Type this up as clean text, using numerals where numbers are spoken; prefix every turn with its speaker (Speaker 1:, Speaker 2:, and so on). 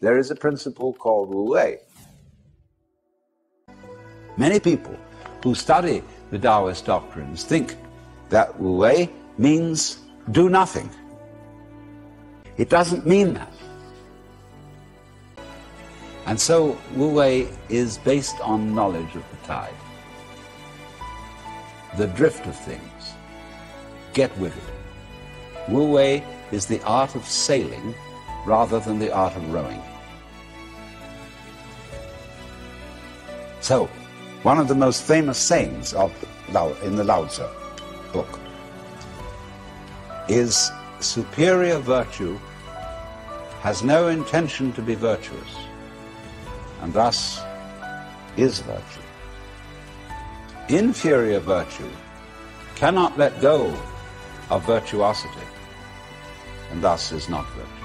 Speaker 1: there is a principle called Wuwe. Many people who study the Taoist doctrines think that Wuwe means do nothing. It doesn't mean that. And so Wuwe is based on knowledge of the tide, the drift of things. Get with it. Wuwe is the art of sailing rather than the art of rowing. So, one of the most famous sayings in the Lao Tzu book is superior virtue has no intention to be virtuous, and thus is virtue. Inferior virtue cannot let go of virtuosity, and thus is not virtue.